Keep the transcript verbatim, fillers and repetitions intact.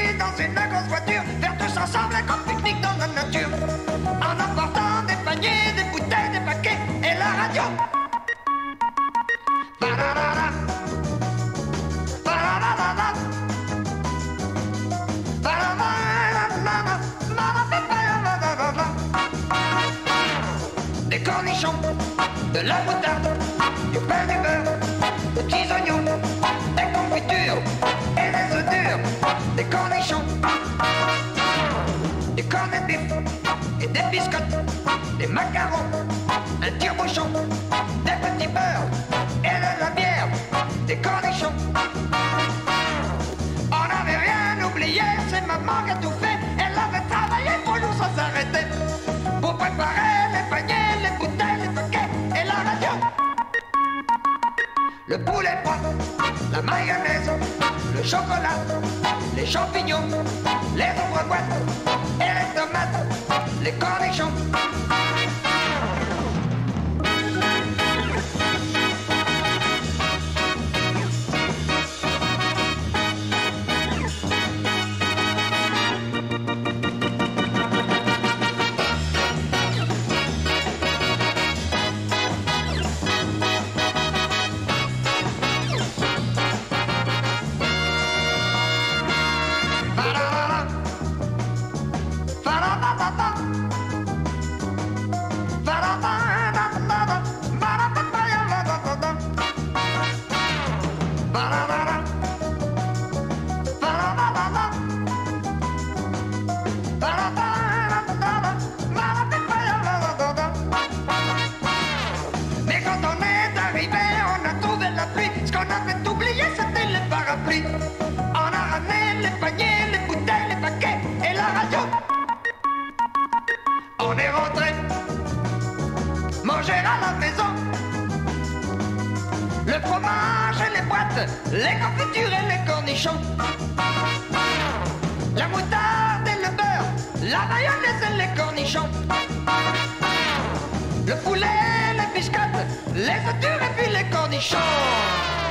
dans une grosse voiture, faire tous ensemble un grand pique-nique dans la nature, en emportant des paniers, des bouteilles, des paquets et la radio. Ba-da-da-da. Ba-da-da-da-da. Ba-da-da-da-da-da. Des cornichons, de la moutarde, du pain, du beurre, des petits oignons, des confitures et des œufs durs, des cornichons, du cornet de bif et des biscottes, des macarons, un tire-bouchon, des petits beurres et de la bière, des cornichons. On n'avait rien oublié, c'est maman qui a tout fait, elle avait travaillé pour nous sans s'arrêter, pour préparer les paniers, les bouteilles, les paquets et la radio. Le poulet froid, la mayonnaise, le chocolat, les champignons, les ouvre-boîtes et les tomates, les cornichons. Mais quand on est arrivé, on a trouvé la pluie. Ce qu'on avait oublié, c'était les parapluies. On a ramené les paniers, les bouteilles, les paquets et la radio. On est rentré manger à la maison. Le fromage et les boîtes, les confitures et les cornichons, la moutarde et le beurre, la mayonnaise et les cornichons, le poulet, les biscottes, les œufs durs et puis les cornichons.